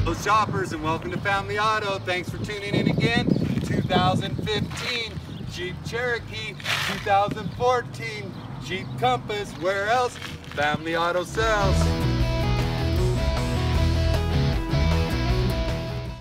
Shoppers, and welcome to Family Auto. Thanks for tuning in again. 2015 Jeep Cherokee, 2014 Jeep Compass. Where else? Family Auto sells.